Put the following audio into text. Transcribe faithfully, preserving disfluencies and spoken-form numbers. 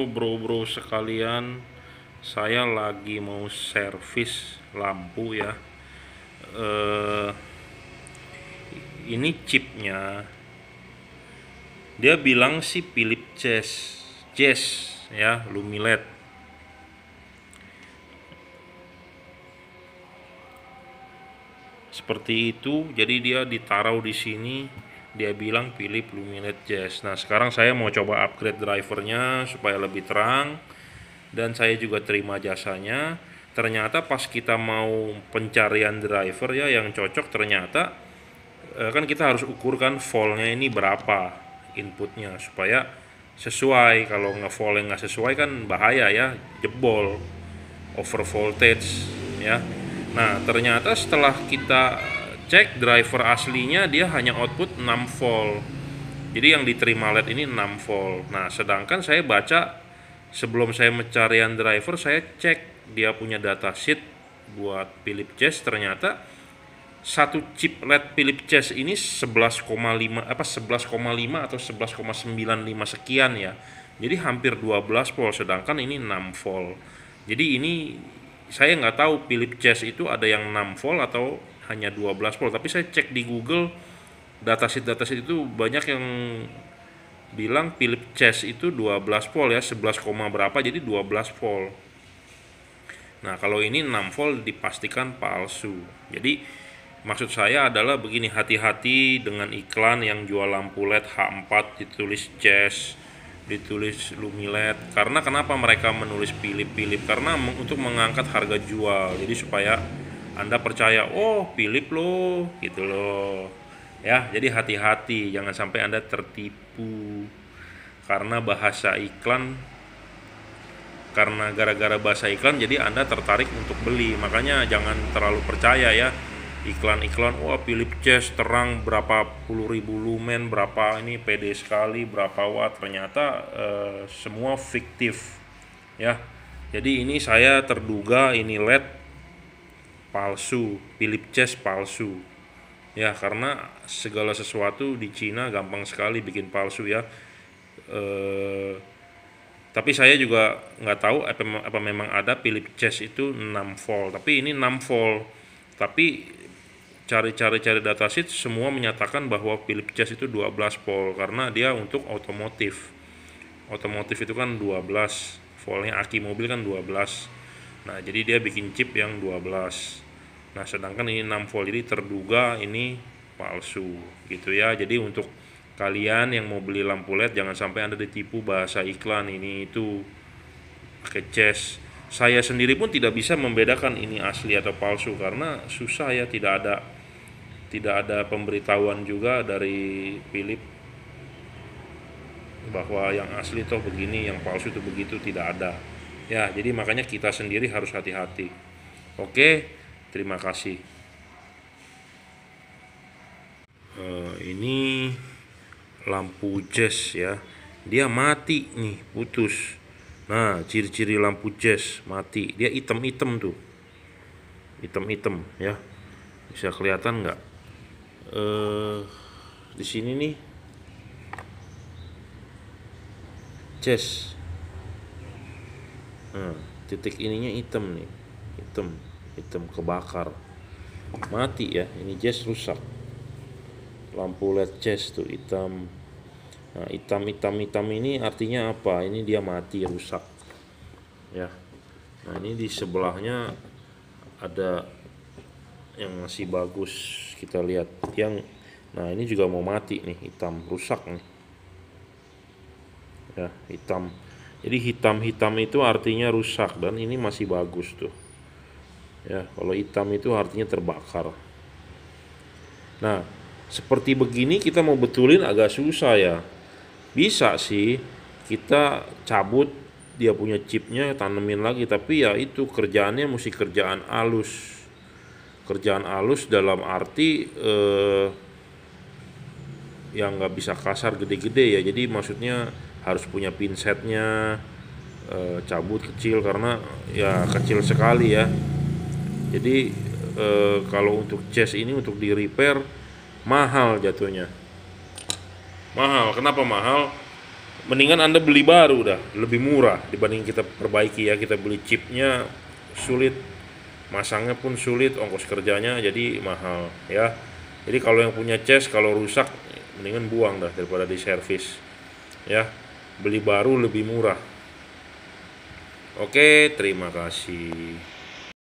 Halo bro-bro sekalian, saya lagi mau servis lampu ya. Eh, ini chipnya, dia bilang sih Philips Jazz, Jazz ya, Lumiled. Seperti itu, jadi dia ditaruh di sini. Dia bilang Philips Lumiled Jazz. Nah sekarang saya mau coba upgrade drivernya supaya lebih terang, dan saya juga terima jasanya. Ternyata pas kita mau pencarian driver ya yang cocok, ternyata eh, kan kita harus ukurkan voltnya ini berapa inputnya supaya sesuai. Kalau nge volt yang nggak sesuai kan bahaya ya, jebol, over voltage ya. Nah ternyata setelah kita cek driver aslinya, dia hanya output enam volt. Jadi yang diterima L E D ini enam volt. Nah sedangkan saya baca sebelum saya mencarian driver, saya cek dia punya datasheet buat Philips Jazz. Ternyata satu chip L E D Philips Jazz ini sebelas koma lima apa sebelas koma lima atau sebelas koma sembilan lima sekian ya. Jadi hampir dua belas volt, sedangkan ini enam volt. Jadi ini saya nggak tahu Philips Jazz itu ada yang enam volt atau hanya dua belas volt. Tapi saya cek di Google, datasheet datasheet itu banyak yang bilang Philips Jazz itu dua belas volt ya, sebelas, berapa jadi dua belas volt. Nah kalau ini enam volt dipastikan palsu. Jadi maksud saya adalah begini, hati-hati dengan iklan yang jual lampu L E D H empat ditulis Jazz, ditulis Lumiled. Karena kenapa mereka menulis Philips Philips? Karena untuk mengangkat harga jual. Jadi supaya Anda percaya, oh Philips loh, gitu loh. Ya, jadi hati-hati, jangan sampai Anda tertipu karena bahasa iklan. Karena gara-gara bahasa iklan jadi Anda tertarik untuk beli. Makanya jangan terlalu percaya ya iklan-iklan, wah Philips Jazz terang berapa puluh ribu lumen, berapa ini pede sekali, berapa watt. Ternyata eh, semua fiktif ya. Jadi ini saya terduga ini L E D palsu, Philips Jazz palsu ya, karena segala sesuatu di Cina gampang sekali bikin palsu ya. Eh, tapi saya juga nggak tahu apa, apa memang ada Philips Jazz itu enam volt, tapi ini enam volt. Tapi cari-cari cari datasheet semua menyatakan bahwa Philips Jazz itu dua belas volt, karena dia untuk otomotif. Otomotif itu kan dua belas voltnya, aki mobil kan dua belas. Nah jadi dia bikin chip yang dua belas. Nah sedangkan ini enam volt, jadi terduga ini palsu gitu ya. Jadi untuk kalian yang mau beli lampu L E D, jangan sampai Anda ditipu bahasa iklan ini itu pakai Jazz. Saya sendiri pun tidak bisa membedakan ini asli atau palsu karena susah ya, tidak ada tidak ada pemberitahuan juga dari Philips bahwa yang asli toh begini, yang palsu itu begitu, tidak ada. Ya, jadi makanya kita sendiri harus hati-hati. Oke, terima kasih. Uh, ini lampu Jazz ya, dia mati nih, putus. Nah ciri-ciri lampu Jazz mati, dia hitam-hitam tuh, hitam-hitam ya, bisa kelihatan nggak? Uh, di sini nih Jazz, nah titik ininya hitam nih, hitam, hitam kebakar, mati ya. Ini Jazz rusak, lampu L E D Jazz tuh hitam. Nah hitam hitam hitam ini artinya apa? Ini dia mati, rusak ya. Nah ini di sebelahnya ada yang masih bagus, kita lihat yang, nah ini juga mau mati nih, hitam, rusak nih ya, hitam. Jadi hitam-hitam itu artinya rusak, dan ini masih bagus tuh ya. Kalau hitam itu artinya terbakar. Nah seperti begini kita mau betulin agak susah ya. Bisa sih kita cabut dia punya chipnya, tanemin lagi, tapi ya itu kerjaannya mesti kerjaan halus. Kerjaan halus dalam arti eh, yang nggak bisa kasar gede-gede ya. Jadi maksudnya harus punya pinsetnya, eh, cabut kecil karena ya kecil sekali ya. Jadi eh, kalau untuk Jazz ini untuk di repair mahal jatuhnya. Mahal, kenapa mahal? mendingan Anda beli baru dah, lebih murah dibanding kita perbaiki ya. Kita beli chipnya sulit, masangnya pun sulit, ongkos kerjanya jadi mahal ya. Jadi kalau yang punya cas, kalau rusak mendingan buang dah daripada di servis ya. Beli baru lebih murah. Oke, terima kasih.